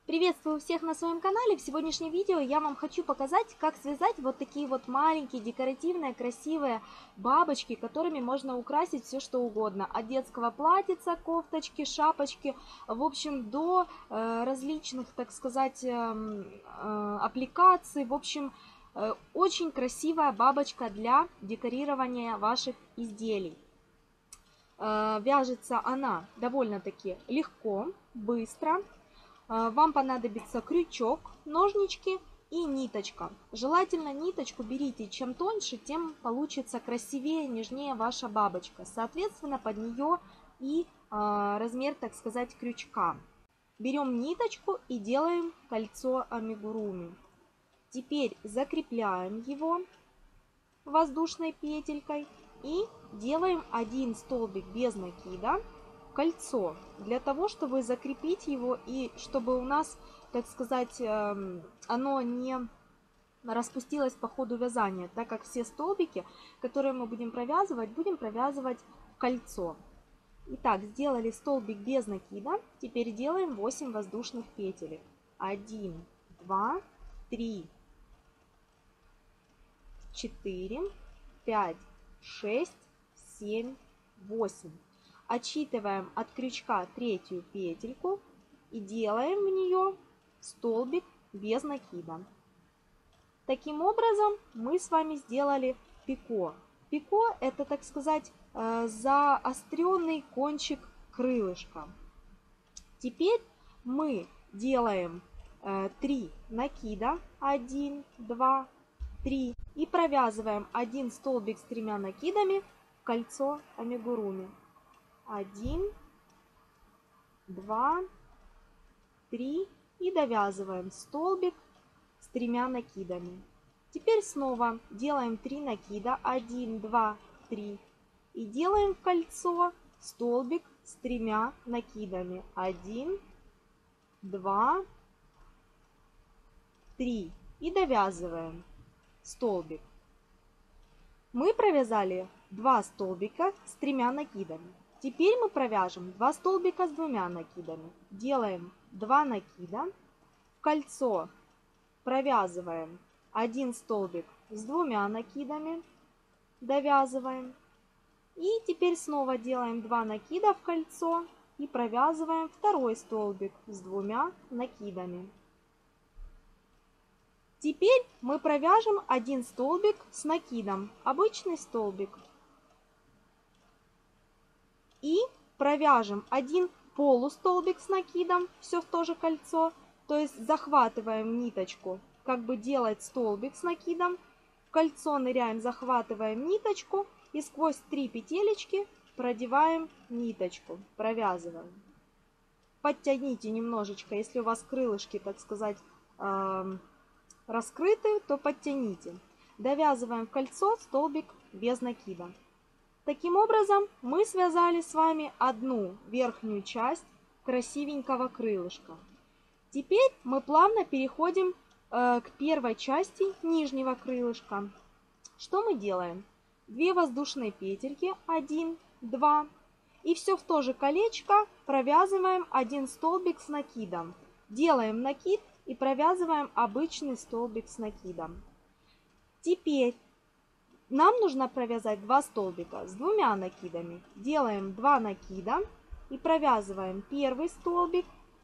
Приветствую всех на своем канале. В сегодняшнем видео я вам хочу показать, как связать вот такие вот маленькие, декоративные, красивые бабочки, которыми можно украсить все что угодно. От детского платьица, кофточки, шапочки, в общем, до различных, так сказать, аппликаций. В общем, очень красивая бабочка для декорирования ваших изделий. Вяжется она довольно-таки легко, быстро. Вам понадобится крючок, ножнички и ниточка. Желательно ниточку берите, чем тоньше, тем получится красивее, нежнее ваша бабочка. Соответственно, под нее и размер, так сказать, крючка. Берем ниточку и делаем кольцо амигуруми. Теперь закрепляем его воздушной петелькой и делаем один столбик без накида. Кольцо, для того, чтобы закрепить его и чтобы у нас, так сказать, оно не распустилось по ходу вязания, так как все столбики, которые мы будем провязывать в кольцо. Итак, сделали столбик без накида, теперь делаем 8 воздушных петелек. 1, 2, 3, 4, 5, 6, 7, 8. Отсчитываем от крючка третью петельку и делаем в нее столбик без накида. Таким образом мы с вами сделали пико. Пико — это, так сказать, заостренный кончик крылышка. Теперь мы делаем 3 накида, 1, 2, 3, и провязываем один столбик с 3 накидами в кольцо амигуруми. 1, 2, 3 и довязываем столбик с 3 накидами. Теперь снова делаем 3 накида, 1, 2, 3 и делаем в кольцо столбик с 3 накидами. 1, 2, 3 и довязываем столбик. Мы провязали 2 столбика с 3 накидами. Теперь мы провяжем 2 столбика с 2 накидами. Делаем 2 накида, в кольцо провязываем 1 столбик с 2 накидами, довязываем. И теперь снова делаем 2 накида в кольцо и провязываем второй столбик с 2 накидами. Теперь мы провяжем 1 столбик с накидом, обычный столбик. И провяжем 1 полустолбик с накидом, все в то же кольцо. То есть захватываем ниточку, как бы делать столбик с накидом. В кольцо ныряем, захватываем ниточку и сквозь 3 петелечки продеваем ниточку, провязываем. Подтяните немножечко, если у вас крылышки, так сказать, раскрыты, то подтяните. Довязываем в кольцо столбик без накида. Таким образом, мы связали с вами одну верхнюю часть красивенького крылышка. Теперь мы плавно переходим к первой части нижнего крылышка. Что мы делаем? 2 воздушные петельки, 1, 2. И все в то же колечко провязываем 1 столбик с накидом. Делаем накид и провязываем обычный столбик с накидом. Теперь нам нужно провязать 2 столбика с 2 накидами. Делаем 2 накида и провязываем первый столбик.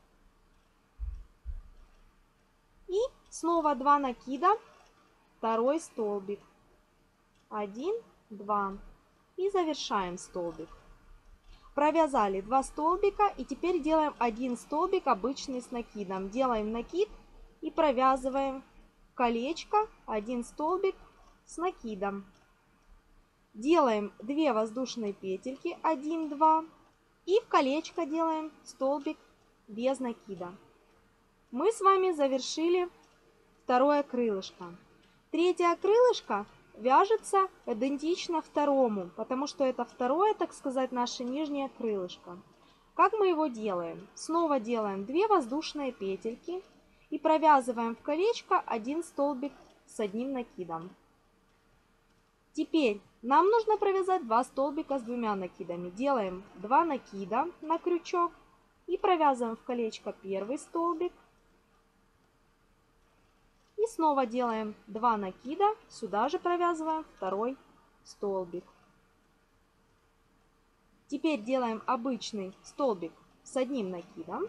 И снова 2 накида, второй столбик. 1, 2. И завершаем столбик. Провязали 2 столбика и теперь делаем 1 столбик обычный с накидом. Делаем накид и провязываем колечко 1 столбик с накидом. Делаем 2 воздушные петельки, 1, 2. И в колечко делаем столбик без накида. Мы с вами завершили второе крылышко. Третье крылышко вяжется идентично второму, потому что это второе, так сказать, наше нижнее крылышко. Как мы его делаем? Снова делаем 2 воздушные петельки и провязываем в колечко 1 столбик с 1 накидом. Теперь нам нужно провязать 2 столбика с 2 накидами. Делаем 2 накида на крючок и провязываем в колечко первый столбик, И снова делаем 2 накида, сюда же провязываем второй столбик. Теперь делаем обычный столбик с одним накидом.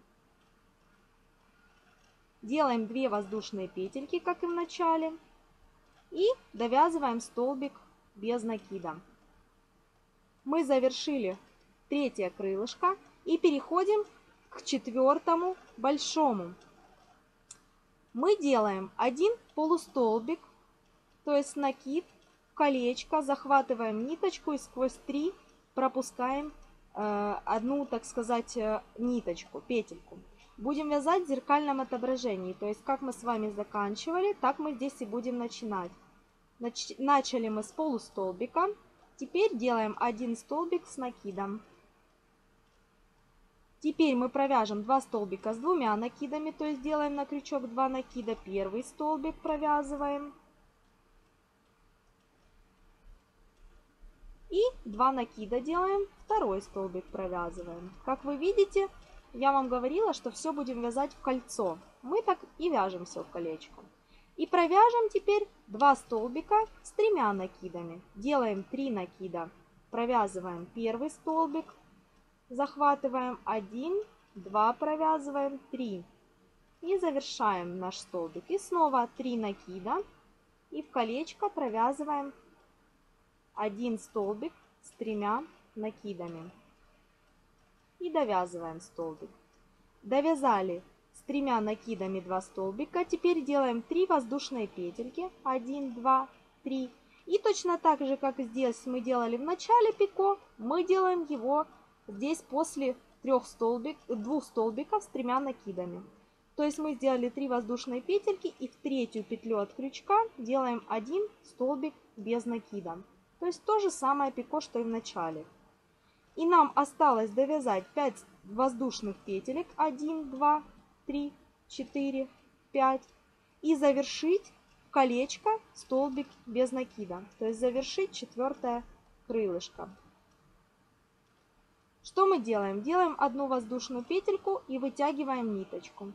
Делаем 2 воздушные петельки, как и в начале. И довязываем столбик без накида. Мы завершили третье крылышко и переходим к четвертому большому. Мы делаем один полустолбик, то есть накид, колечко, захватываем ниточку и сквозь 3 пропускаем одну, так сказать, ниточку, петельку. Будем вязать в зеркальном отображении, то есть как мы с вами заканчивали, так мы здесь и будем начинать. Начали мы с полустолбика, теперь делаем один столбик с накидом. Теперь мы провяжем 2 столбика с 2 накидами, то есть делаем на крючок 2 накида, первый столбик провязываем. И 2 накида делаем, второй столбик провязываем. Как вы видите, я вам говорила, что все будем вязать в кольцо. Мы так и вяжем все в колечко. И провяжем теперь 2 столбика с 3 накидами. Делаем 3 накида, провязываем первый столбик, захватываем 1, 2 провязываем, 3. И завершаем наш столбик. И снова 3 накида. И в колечко провязываем 1 столбик с 3 накидами. И довязываем столбик. Довязали с 3 накидами 2 столбика. Теперь делаем 3 воздушные петельки. 1, 2, 3. И точно так же, как здесь мы делали в начале пико, мы делаем его здесь после 2 столбиков с 3 накидами. То есть мы сделали 3 воздушные петельки и в третью петлю от крючка делаем 1 столбик без накида. То есть то же самое пико, что и в начале. И нам осталось довязать 5 воздушных петелек. 1, 2, 3, 4, 5. И завершить в колечко столбик без накида. То есть завершить 4 крылышко. Что мы делаем? Делаем 1 воздушную петельку и вытягиваем ниточку.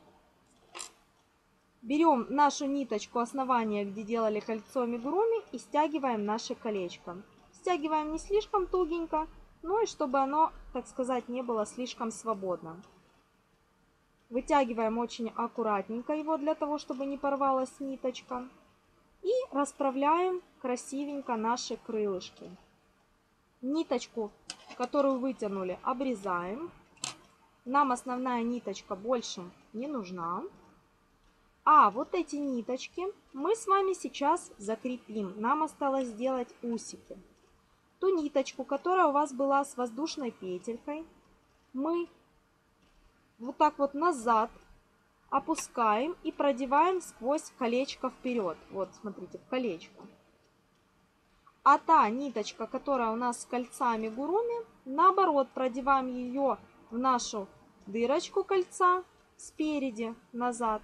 Берем нашу ниточку основания, где делали кольцо амигуруми, и стягиваем наше колечко. Стягиваем не слишком тугенько, но и чтобы оно, так сказать, не было слишком свободно. Вытягиваем очень аккуратненько его, для того, чтобы не порвалась ниточка. И расправляем красивенько наши крылышки. Ниточку, которую вытянули, обрезаем. Нам основная ниточка больше не нужна. А вот эти ниточки мы с вами сейчас закрепим. Нам осталось сделать усики. Ту ниточку, которая у вас была с воздушной петелькой, мы вот так вот назад опускаем и продеваем сквозь колечко вперед. Вот, смотрите, в колечко. А та ниточка, которая у нас с кольца амигуруми, наоборот, продеваем ее в нашу дырочку кольца спереди назад.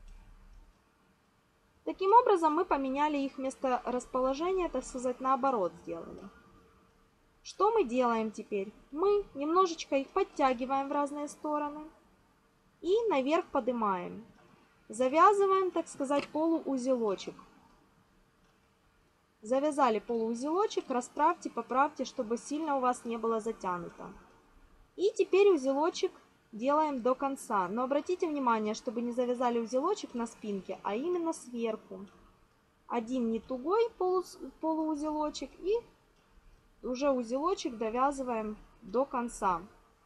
Таким образом мы поменяли их место расположения, так сказать, наоборот сделали. Что мы делаем теперь? Мы немножечко их подтягиваем в разные стороны и наверх поднимаем. Завязываем, так сказать, полуузелочек. Завязали полуузелочек, расправьте, поправьте, чтобы сильно у вас не было затянуто. И теперь узелочек делаем до конца. Но обратите внимание, чтобы не завязали узелочек на спинке, а именно сверху. Один не тугой полуузелочек и уже узелочек довязываем до конца.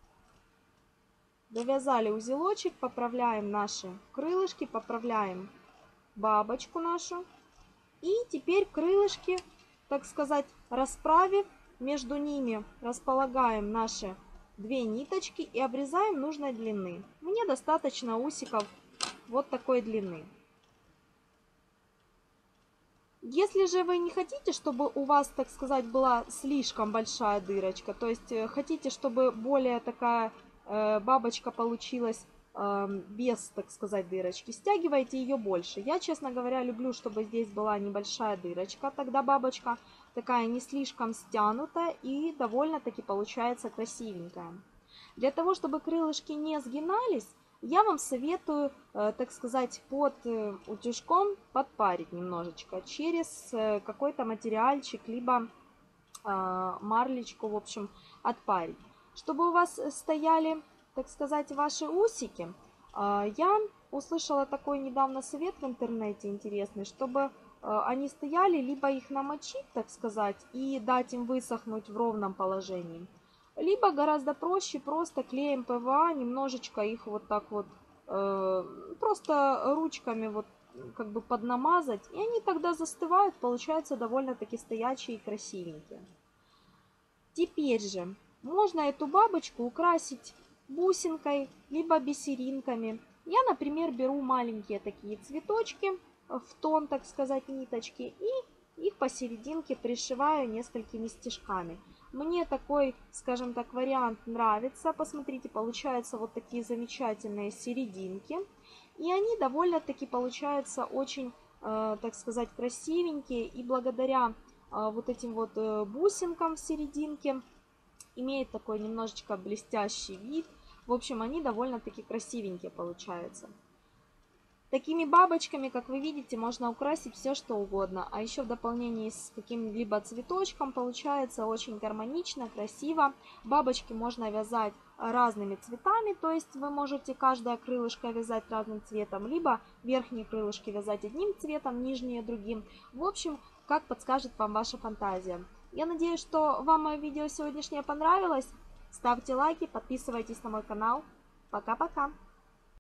Довязали узелочек, поправляем наши крылышки, поправляем бабочку нашу. И теперь крылышки, так сказать, расправив, между ними располагаем наши 2 ниточки и обрезаем нужной длины. Мне достаточно усиков вот такой длины. Если же вы не хотите, чтобы у вас, так сказать, была слишком большая дырочка, то есть хотите, чтобы более такая бабочка получилась без, так сказать, дырочки, стягивайте ее больше. Я, честно говоря, люблю, чтобы здесь была небольшая дырочка, тогда бабочка такая не слишком стянутая и довольно-таки получается красивенькая. Для того, чтобы крылышки не сгинались, я вам советую, так сказать, под утюжком подпарить немножечко через какой-то материальчик, либо марлечку, в общем, отпарить. Чтобы у вас стояли, так сказать, ваши усики, я услышала такой недавно совет в интернете интересный, чтобы они стояли, либо их намочить, так сказать, и дать им высохнуть в ровном положении, либо гораздо проще просто клеем ПВА немножечко их вот так вот, просто ручками вот как бы поднамазать, и они тогда застывают, получаются довольно-таки стоячие и красивенькие. Теперь же можно эту бабочку украсить бусинкой, либо бисеринками. Я, например, беру маленькие такие цветочки в тон, так сказать, ниточки, и их посерединке пришиваю несколькими стежками. Мне такой, скажем так, вариант нравится. Посмотрите, получаются вот такие замечательные серединки. И они довольно-таки получаются очень, так сказать, красивенькие. И благодаря вот этим вот бусинкам в серединке имеет такой немножечко блестящий вид. В общем, они довольно-таки красивенькие получаются. Такими бабочками, как вы видите, можно украсить все, что угодно. А еще в дополнении с каким-либо цветочком получается очень гармонично, красиво. Бабочки можно вязать разными цветами, то есть вы можете каждое крылышко вязать разным цветом, либо верхние крылышки вязать одним цветом, нижние другим. В общем, как подскажет вам ваша фантазия. Я надеюсь, что вам мое видео сегодняшнее понравилось. Ставьте лайки, подписывайтесь на мой канал. Пока-пока!